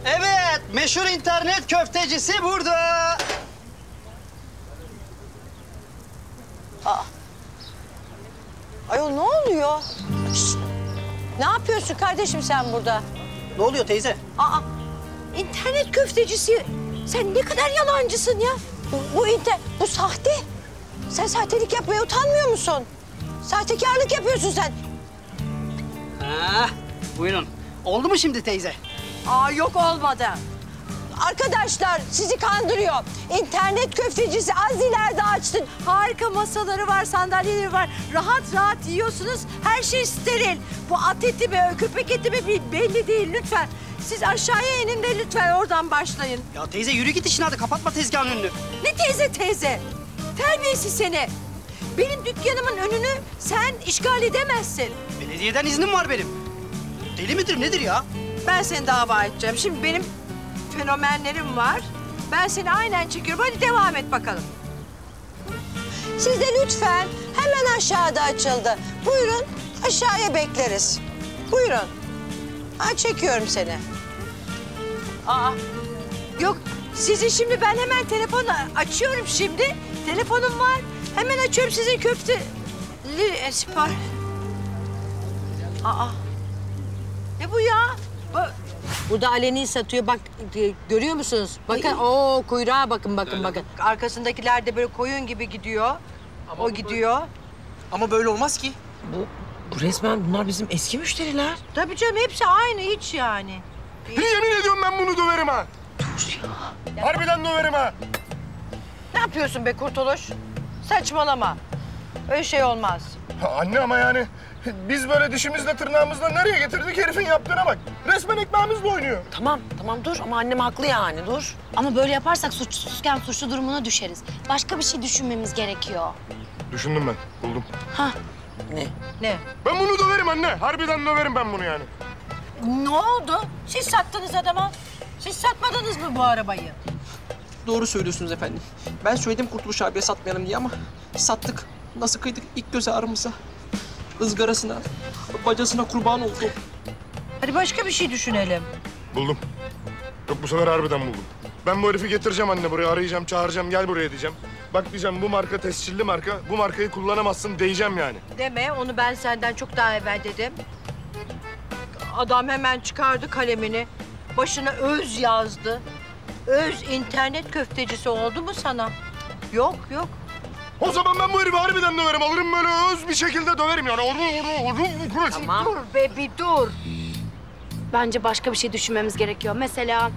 Evet, meşhur internet köftecisi burada. Ayol ne oluyor? Şişt! Ne yapıyorsun kardeşim sen burada? Ne oluyor teyze? İnternet köftecisi. Sen ne kadar yalancısın ya. Bu sahte. Sen sahtelik yapmaya utanmıyor musun? Sahtekarlık yapıyorsun sen. Buyurun. Oldu mu şimdi teyze? Yok olmadı. Arkadaşlar sizi kandırıyor. İnternet köftecisi az ileride açtın. Harika masaları var, sandalyeleri var. Rahat rahat yiyorsunuz. Her şey steril. Bu at eti mi, köpek eti mi belli değil lütfen. Siz aşağıya inin de lütfen oradan başlayın. Ya teyze yürü git işine hadi kapatma tezgahın önünü. Ne teyze? Terbiyesiz seni. Benim dükkanımın önünü sen işgal edemezsin. Belediyeden iznim var benim. Deli midir nedir ya? Ben seni dava edeceğim. Şimdi benim fenomenlerim var. Ben seni aynen çekiyorum. Hadi devam et bakalım. Siz de lütfen hemen aşağıda açıldı. Buyurun aşağıya bekleriz. Buyurun. Çekiyorum seni. Yok sizi şimdi ben hemen telefonu açıyorum şimdi. Telefonum var. Hemen açıyorum sizin köfte... Sipariş. Ne bu ya? Burada aleni satıyor. Bak görüyor musunuz? Bakın kuyruğa bakın. Arkasındakiler de böyle koyun gibi gidiyor. Ama o gidiyor. Ama böyle olmaz ki. Bu resmen bunlar bizim eski müşteriler. Tabii canım hepsi aynı hiç yani. Yemin ediyorum ben bunu döverim ha. Dur ya. Harbiden döverim ha. Ne yapıyorsun be Kurtuluş? Saçmalama. Öyle şey olmaz. Anne ama yani biz böyle dişimizle tırnağımızla nereye getirdik herifin yaptığına bak. Resmen ekmeğimizle oynuyor. Tamam dur ama annem haklı yani dur. Ama böyle yaparsak suçsuzken suçlu durumuna düşeriz. Başka bir şey düşünmemiz gerekiyor. Düşündüm ben, buldum. Ne? Ben bunu döverim anne. Harbiden döverim ben bunu yani. Ne oldu? Siz sattınız adama. Siz satmadınız mı bu arabayı? Doğru söylüyorsunuz efendim. Ben söyledim Kurtuluş abiye satmayalım diye ama sattık. Nasıl kıydık ilk göz ağrımıza, ızgarasına, bacasına kurban oldu. Hadi başka bir şey düşünelim. Buldum. Yok bu sefer harbiden buldum. Ben bu herifi getireceğim anne buraya. Arayacağım, çağıracağım. Gel buraya diyeceğim. Bak diyeceğim bu marka tescilli marka. Bu markayı kullanamazsın diyeceğim yani. Deme, onu ben senden çok daha evvel dedim. Adam hemen çıkardı kalemini. Başına öz yazdı. Öz internet köftecisi oldu mu sana? Yok. O zaman ben bu herifi harbiden döverim. Alırım böyle öz bir şekilde döverim yani. Tamam. Dur be bir dur. Bence başka bir şey düşünmemiz gerekiyor. Mesela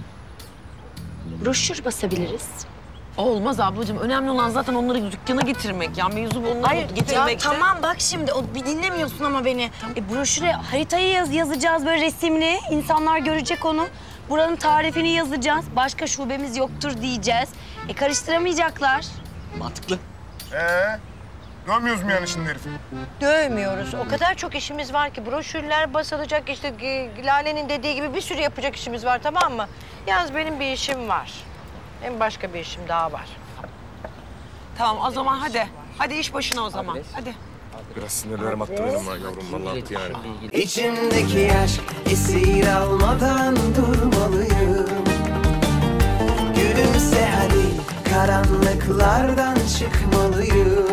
broşür basabiliriz. Olmaz ablacığım. Önemli olan zaten onları dükkana getirmek. Ya mevzu onları getirmek. Tamam bak şimdi o bir dinlemiyorsun ama beni. Broşüre haritayı yazacağız böyle resimli. İnsanlar görecek onu. Buranın tarifini yazacağız. Başka şubemiz yoktur diyeceğiz. Karıştıramayacaklar. Mantıklı. Dövmüyoruz mu yani şimdi herifi? Dövmüyoruz. O kadar çok işimiz var ki broşürler basılacak işte Lale'nin dediği gibi bir sürü yapacak işimiz var tamam mı? Yalnız benim bir işim var. Benim başka bir işim daha var. Tamam o zaman hadi. Hadi iş başına o zaman. Hadi. Biraz sinirlerim attı benim ha yavrum. Vallahi attı yani. İçimdeki aşk esir almadan durmalıyım. Gülümse hadi karanlıklardan çıkmalıyım.